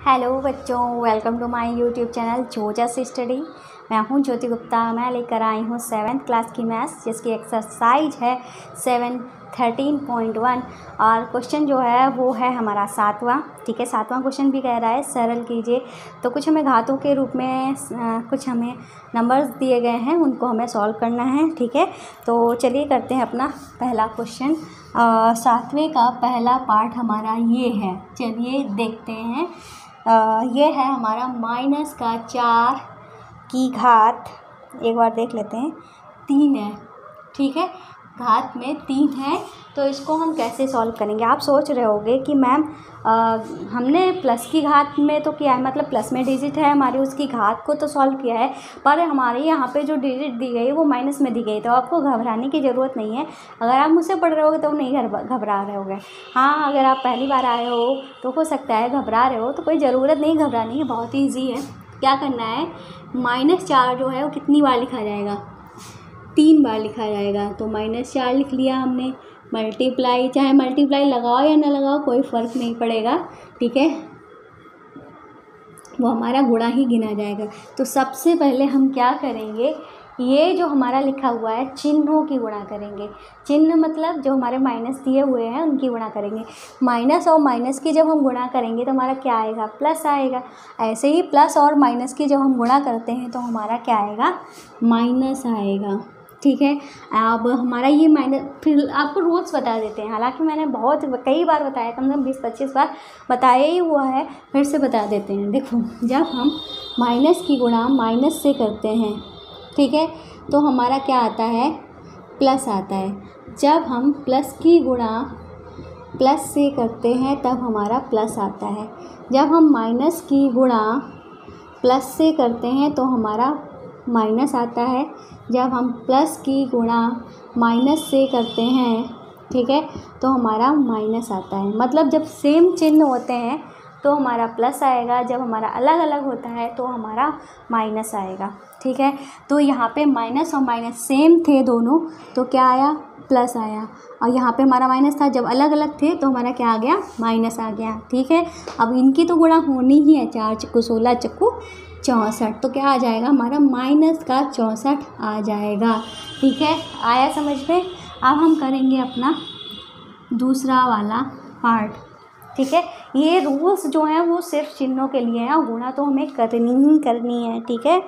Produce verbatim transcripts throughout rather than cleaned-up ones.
Hello बच्चों, welcome to my YouTube channel जोजस study. मैं हूं ज्योति गुप्ता। मैं लेकर आई हूं सेवन्थ क्लास की मैथ्स, जिसकी एक्सरसाइज है सेवन थर्टीन पॉइंट वन और क्वेश्चन जो है वो है हमारा सातवां। ठीक है, सातवां क्वेश्चन भी कह रहा है सरल कीजिए। तो कुछ हमें घातों के रूप में आ, कुछ हमें नंबर्स दिए गए हैं, उनको हमें सॉल्व करना है। ठीक है, तो चलिए करते हैं अपना पहला क्वेश्चन। सातवें का पहला पार्ट हमारा ये है, चलिए देखते हैं। आ, ये है हमारा माइनस का चार की घात, एक बार देख लेते हैं, तीन है। ठीक है, घात में तीन है, तो इसको हम कैसे सॉल्व करेंगे। आप सोच रहे होंगे कि मैम हमने प्लस की घात में तो किया है, मतलब प्लस में डिजिट है हमारी, उसकी घात को तो सॉल्व किया है, पर हमारे यहाँ पे जो डिजिट दी गई वो माइनस में दी गई। तो आपको घबराने की ज़रूरत नहीं है। अगर आप मुझसे पढ़ रहे होगे तो नहीं घबरा रहे होगे। हाँ, अगर आप पहली बार आए हो तो हो सकता है घबरा रहे हो, तो कोई ज़रूरत नहीं घबराने की, बहुत ईजी है। क्या करना है, माइनस चार जो है वो कितनी बार लिखा जाएगा, तीन बार लिखा जाएगा। तो माइनस चार लिख लिया हमने, मल्टीप्लाई, चाहे मल्टीप्लाई लगाओ या ना लगाओ कोई फ़र्क नहीं पड़ेगा। ठीक है, वो हमारा गुणा ही गिना जाएगा। तो सबसे पहले हम क्या करेंगे, ये जो हमारा लिखा हुआ है चिन्हों की गुणा करेंगे। चिन्ह मतलब जो हमारे माइनस दिए हुए हैं उनकी गुणा करेंगे। माइनस और माइनस की जब हम गुणा करेंगे तो हमारा क्या आएगा, प्लस आएगा। ऐसे ही प्लस और माइनस की जब हम गुणा करते हैं तो हमारा क्या आएगा, माइनस आएगा। ठीक है, अब हमारा ये माइनस, फिर आपको रूल्स बता देते हैं। हालांकि मैंने बहुत कई बार बताया, कम से कम बीस पच्चीस बार बताया ही हुआ है, फिर से बता देते हैं। देखो, जब हम माइनस की गुणा माइनस से करते हैं, ठीक है, तो हमारा क्या आता है, प्लस आता है। जब हम प्लस की गुणा प्लस से करते हैं तब हमारा प्लस आता है। जब हम माइनस की गुणा प्लस से करते हैं तो हमारा माइनस आता है। जब हम प्लस की गुणा माइनस से करते हैं, ठीक है, तो हमारा माइनस आता है। मतलब जब सेम चिन्ह होते हैं तो हमारा प्लस आएगा, जब हमारा अलग अलग होता है तो हमारा माइनस आएगा। ठीक है, तो यहाँ पे माइनस और माइनस सेम थे दोनों, तो क्या आया, प्लस आया। और यहाँ पे हमारा माइनस था, जब अलग अलग थे तो हमारा क्या आ गया, माइनस आ गया। ठीक है, अब इनकी तो गुणा होनी ही है, चार चक्कू सोलह चक्कू चौंसठ, तो क्या आ जाएगा, हमारा माइनस का चौंसठ आ जाएगा। ठीक है, आया समझ में। अब हम करेंगे अपना दूसरा वाला पार्ट। ठीक है, ये रूल्स जो हैं वो सिर्फ चिन्हों के लिए हैं, और गुणा तो हमें करनी ही करनी है। ठीक है,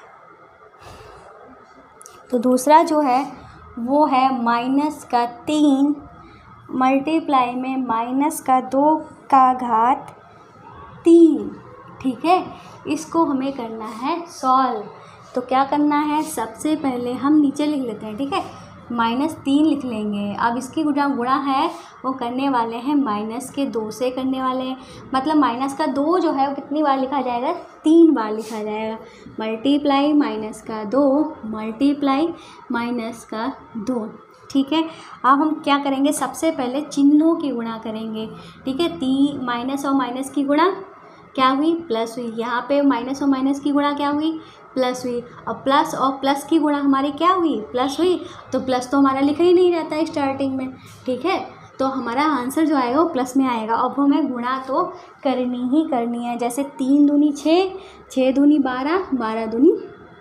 तो दूसरा जो है वो है माइनस का तीन मल्टीप्लाई में माइनस का दो का घात तीन। ठीक है, इसको हमें करना है सॉल्व। तो क्या करना है, सबसे पहले हम नीचे लिख लेते हैं। ठीक है, माइनस तीन लिख लेंगे। अब इसकी गुणा गुणा है वो करने वाले हैं माइनस के दो से करने वाले हैं, मतलब माइनस का दो जो है वो कितनी बार लिखा जाएगा, तीन बार लिखा जाएगा। मल्टीप्लाई माइनस का दो मल्टीप्लाई माइनस का दो। ठीक है, अब हम क्या करेंगे, सबसे पहले चिन्हों की गुणा करेंगे। ठीक है, तीन माइनस और माइनस की गुणा क्या हुई, प्लस हुई। यहाँ पे माइनस और माइनस की गुणा क्या हुई, प्लस हुई। और प्लस और प्लस की गुणा हमारी क्या हुई, प्लस हुई। तो प्लस तो हमारा लिखा ही नहीं रहता है स्टार्टिंग में। ठीक है, तो हमारा आंसर जो आएगा वो प्लस में आएगा। अब हमें गुणा तो करनी ही करनी है। जैसे तीन दूनी छः, छः दूनी बारह, बारह दूनी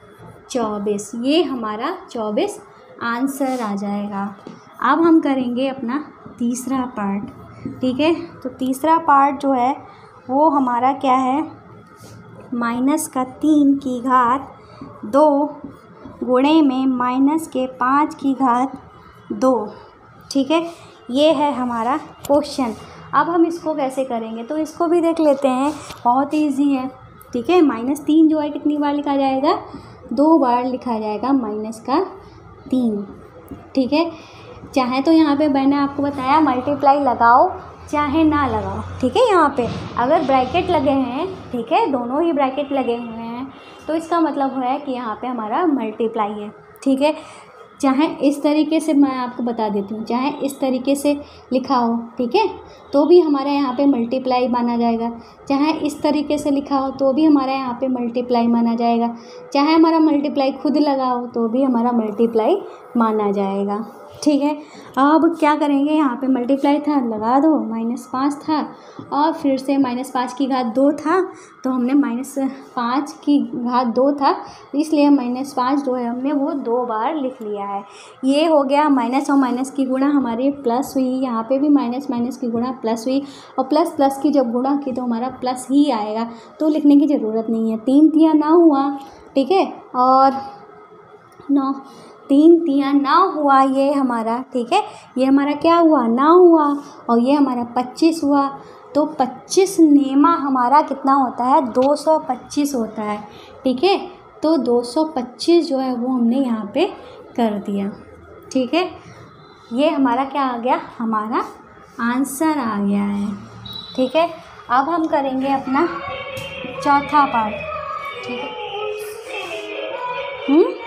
चौबीस, ये हमारा चौबीस आंसर आ जाएगा। अब हम करेंगे अपना तीसरा पार्ट। ठीक है, तो तीसरा पार्ट जो है वो हमारा क्या है, माइनस का तीन की घात दो गुणे में माइनस के पाँच की घात दो। ठीक है, ये है हमारा क्वेश्चन। अब हम इसको कैसे करेंगे, तो इसको भी देख लेते हैं, बहुत इजी है। ठीक है, माइनस तीन जो है कितनी बार लिखा जाएगा, दो बार लिखा जाएगा माइनस का तीन। ठीक है, चाहे तो यहाँ पे मैंने आपको बताया मल्टीप्लाई लगाओ चाहे ना लगाओ। ठीक है, यहाँ पे अगर ब्रैकेट लगे हैं, ठीक है, दोनों ही ब्रैकेट लगे हुए हैं, तो इसका मतलब है कि यहाँ पे हमारा मल्टीप्लाई है। ठीक है, चाहे इस तरीके से, मैं आपको बता देती हूँ, चाहे इस तरीके से लिखा हो, ठीक है, तो भी हमारे यहाँ पे मल्टीप्लाई माना जाएगा। चाहे इस तरीके से लिखा हो तो भी हमारे यहाँ पे मल्टीप्लाई माना जाएगा। चाहे हमारा मल्टीप्लाई खुद लगा हो तो भी हमारा मल्टीप्लाई माना जाएगा। ठीक है। अब क्या करेंगे, यहाँ पे मल्टीप्लाई था लगा दो, माइनस पाँच था और फिर से माइनस पाँच की घात दो था तो हमने माइनस पाँच की घात दो था इसलिए माइनस पाँच जो है हमने वो दो बार लिख लिया है। ये हो गया माइनस और माइनस की गुणा हमारी प्लस हुई, यहाँ पे भी माइनस माइनस की गुणा प्लस हुई और प्लस प्लस की जब गुणा की तो हमारा प्लस ही आएगा, तो लिखने की ज़रूरत नहीं है। तीन तिया नौ हुआ, ठीक है, और नौ तीन तिया नौ हुआ ये हमारा, ठीक है, ये हमारा क्या हुआ, नौ हुआ और ये हमारा पच्चीस हुआ। तो पच्चीस नेमा हमारा कितना होता है, दो सौ पच्चीस होता है, ठीक है। तो दो सौ पच्चीस जो है वो हमने यहाँ पे कर दिया, ठीक है। ये हमारा क्या आ गया, हमारा आंसर आ गया है, ठीक है। अब हम करेंगे अपना चौथा पार्ट, ठीक है। हम्म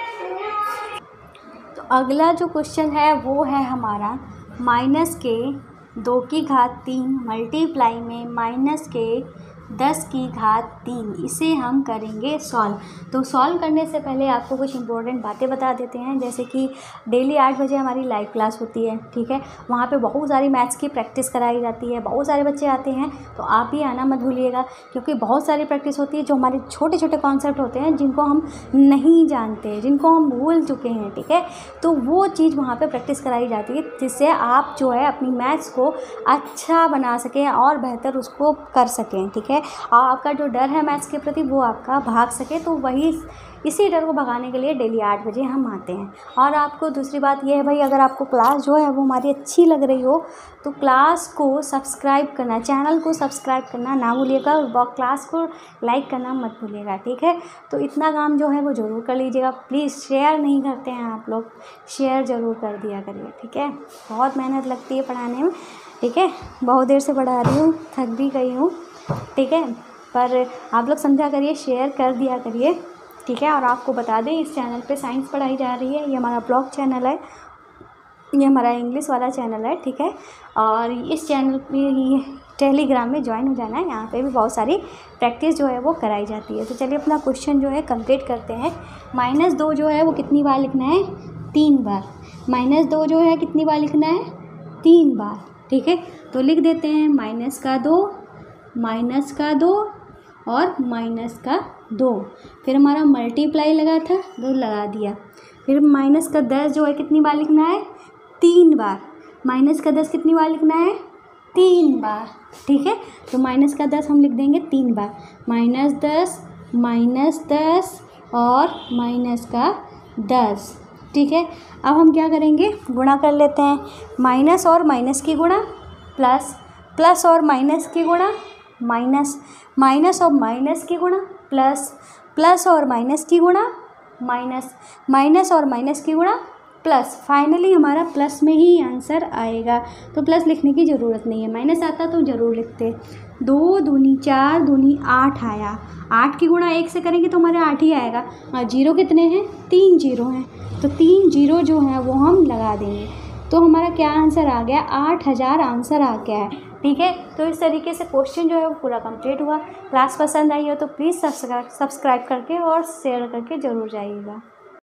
तो अगला जो क्वेश्चन है वो है हमारा माइनस के दो की घात तीन मल्टीप्लाई में माइनस के दस की घात तीन, इसे हम करेंगे सॉल्व। तो सॉल्व करने से पहले आपको कुछ इंपॉर्टेंट बातें बता देते हैं, जैसे कि डेली आठ बजे हमारी लाइव क्लास होती है, ठीक है। वहाँ पे बहुत सारी मैथ्स की प्रैक्टिस कराई जाती है, बहुत सारे बच्चे आते हैं, तो आप भी आना मत भूलिएगा, क्योंकि बहुत सारी प्रैक्टिस होती है जो हमारे छोटे छोटे कॉन्सेप्ट होते हैं जिनको हम नहीं जानते, जिनको हम भूल चुके हैं, ठीक है। तो वो चीज़ वहाँ पर प्रैक्टिस कराई जाती है जिससे आप जो है अपनी मैथ्स को अच्छा बना सकें और बेहतर उसको कर सकें, ठीक है। और आपका जो डर है मैथ्स के प्रति वो आपका भाग सके, तो वही इसी डर को भगाने के लिए डेली आठ बजे हम आते हैं। और आपको दूसरी बात ये है भाई, अगर आपको क्लास जो है वो हमारी अच्छी लग रही हो तो क्लास को सब्सक्राइब करना, चैनल को सब्सक्राइब करना ना भूलिएगा और क्लास को लाइक करना मत भूलिएगा, ठीक है। तो इतना काम जो है वो ज़रूर कर लीजिएगा। प्लीज़ शेयर नहीं करते हैं आप लोग, शेयर ज़रूर कर दिया करिए, ठीक है। बहुत मेहनत लगती है पढ़ाने में, ठीक है। बहुत देर से पढ़ा रही हूँ, थक भी गई हूँ, ठीक है, पर आप लोग समझा करिए, शेयर कर दिया करिए, ठीक है। और आपको बता दें इस चैनल पे साइंस पढ़ाई जा रही है, ये हमारा ब्लॉग चैनल है, ये हमारा इंग्लिश वाला चैनल है, ठीक है। और इस चैनल पे ही टेलीग्राम में ज्वाइन हो जाना है, यहाँ पे भी बहुत सारी प्रैक्टिस जो है वो कराई जाती है। तो चलिए अपना क्वेश्चन जो है कंप्लीट करते हैं। माइनस दो जो है वो कितनी बार लिखना है, तीन बार। माइनस दो जो है कितनी बार लिखना है, तीन बार, ठीक है। तो लिख देते हैं माइनस का दो, माइनस का दो और माइनस का दो, फिर हमारा मल्टीप्लाई लगा था, दो लगा दिया। फिर माइनस का दस जो है कितनी बार लिखना है, तीन बार। माइनस का दस कितनी बार लिखना है, तीन बार, ठीक है। तो माइनस का दस हम लिख देंगे तीन बार, माइनस दस, माइनस दस और माइनस का दस, ठीक है। अब हम क्या करेंगे, गुणा कर लेते हैं। माइनस और माइनस की गुणा प्लस, प्लस और माइनस की गुणा माइनस, माइनस और माइनस की गुणा प्लस, प्लस और माइनस की गुणा माइनस, माइनस और माइनस की गुणा प्लस। फाइनली हमारा प्लस में ही आंसर आएगा, तो प्लस लिखने की ज़रूरत नहीं है। माइनस आता तो ज़रूर लिखते। दो दूनी चार, दूनी आठ आया। आठ की गुणा एक से करेंगे तो हमारे आठ ही आएगा। और जीरो कितने हैं, तीन जीरो हैं, तो तीन जीरो जो हैं वो हम लगा देंगे, तो हमारा क्या आंसर आ गया, आठ हज़ार आंसर आ गया है, ठीक है। तो इस तरीके से क्वेश्चन जो है वो पूरा कंप्लीट हुआ। क्लास पसंद आई हो तो प्लीज़ सब्सक्राइब सब्सक्राइब करके और शेयर करके ज़रूर जाइएगा।